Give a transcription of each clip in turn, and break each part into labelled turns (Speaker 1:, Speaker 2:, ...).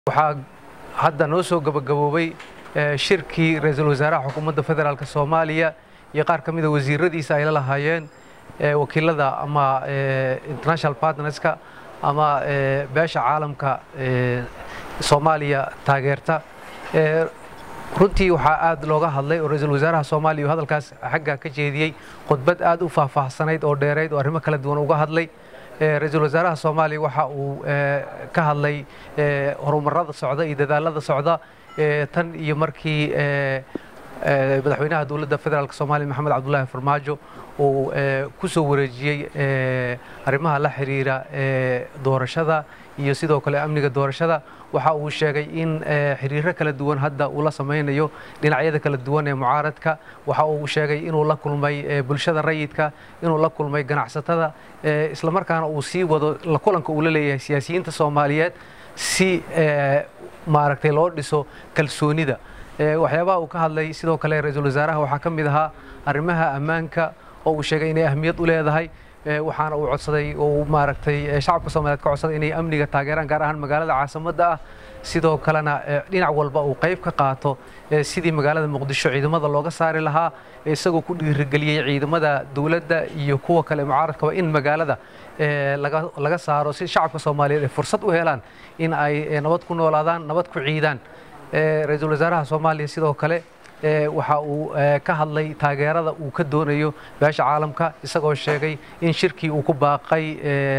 Speaker 1: waxaa hadda noo soo gabagaboobay shirkii ra'iisul wasaaraha xukuumadda federaalka Soomaaliya iyo qaar kamid ah wasiiradiisa ay la lahaayeen wakiilada ama international partnerska ama beesha caalamka Soomaaliya taageerta runtii waxaa aad looga hadlay oo ra'iisul wasaaraha Soomaaliya hadalkaas xagga ka jeediyay khudbad aad u faahfaahsanayd oo dheereyd oo arrimo kala duwan uga hadlay ra'iisul wasaaraha Soomaaliya waxa uu ka hadlay horumarada socda iyo dadaalada socda tan iyo markii madaxweynaha dawladda federaalka Soomaaliya Maxamed Cabdullaahi Farmaajo uu ku soo wareejiyay arrimaha la xiriira doorashada iyo sidoo kale amniga doorashada waxa uu sheegay in xiriiro kala duwan hadda uu la sameeyo dhinacyada kala duwan ee mucaaradka waxa uu sheegay inuu la kulmay bulshada rayidka inuu la kulmay ganacsatada isla markaana uu sii wado la kulanka uu la leeyahay siyaasiyiinta Soomaaliyeed si maaragtay loo dhiso kalsoonida waxyaabaha uu ka hadlay sidoo kale ra'iisul wasaaraha waxa kamid ahaa arrimaha ammaanka oo uu sheegay inay ahmiyad u leedahay waxaana uu codsaday oo maaragtay shacabka Soomaaliyeed ka codsaday inay amniga taageeraan gaar ahaan magaalada caasimadda ah sidoo kalena dhinac walba uu qayb ka qaato sidii magaalada Muqdisho ciidamada looga saari lahaa isagoo ku dhiirigeliyay ciidamada dawladda iyo kuwa kale mucaaradka in magaalada laga saaro si shacabka Soomaaliyeed ay fursad u helaan in ay nabad ku noolaadaan nabad ku ciidaan ra'iisul wasaaraha Soomaaliya sidoo kale waxa uu ka hadlay taageerada uu ka doonayo beesha caalamka isagoo sheegay in shirkii uu ku baaqay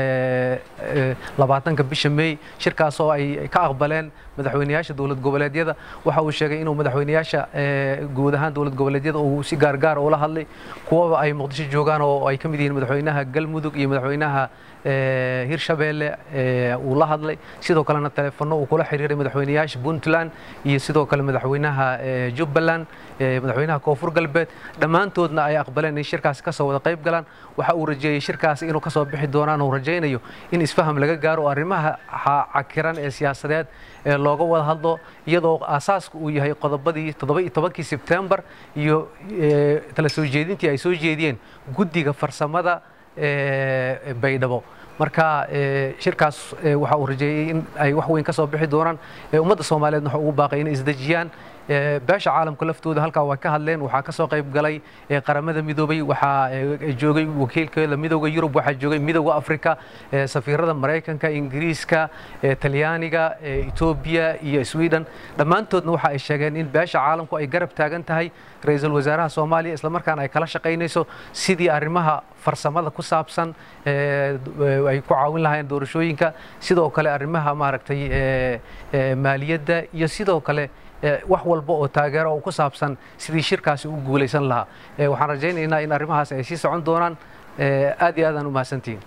Speaker 1: 20 bisha May shirkaas oo ay ka aqbaleen madaxweynayaasha dawlad goboleedyada waxa uu sheegay inuu madaxweynayaasha guud ahaan dawlad goboleedyada uu si gaar ula hadlay kuwa ay Muqdisho joogaan oo ay kamid yihiin madaxweynaha Galmudug iyo madaxweynaha Hirshabeelle uu la hadlay sidoo kalena telefoon uu kula xiriiray madaxweynayaasha Puntland iyo sidoo kale madaxweynaha Jubbaland madaxweynaha Koonfur Galbeed dhamaantoodna ay aqbaleen in shirkaas ka soo wada qayb galaan waxa uu rajeeyay shirkaas inuu ka soo bixi doonaan oo rajaynayo in isfaham laga gaaro arrimaha cakiran ee siyaasadeed looga wada hadlo iyadoo aasaaska uu yahay qodobadii 17 September iyo tala soo jeedintii ay soo jeediyeen guddiga farsamada baydhabo marka shirkaas waxa uu rajeeyay in ay wax weyn ka soo bixi doonaan ummadda Soomaaliyeed waxa uu baaqay in isdajiyaan beesha caalamka laftooda halka waa ka hadleen waxa ka soo qayb galay qaramada midoobay waxa joogay wakiilkeeda midowga Yurub waxa joogay midowga Afrika safiirada Mareykanka Ingiriiska Talyaaniga Ethiopia iyo Sweden dhamaantoodna waxa ay sheegeen in beesha caalamku ay garab taagan tahay ra'iisul wasaaraha Soomaaliya isla markaana ay kala shaqeynayso sidii arrimaha farsamada ku saabsan ay ku caawin lahaayeen doorashooyinka sidoo kale arrimaha maaragtay maaliyadda iyo sidoo kale wax walba oo taageero ku saabsan sidii shirkaasi u guuleysan lahaa waxaan rajaynaynaa in arrimahaas ay sii socon doonaan aad iyo aad aan u mahadsantiin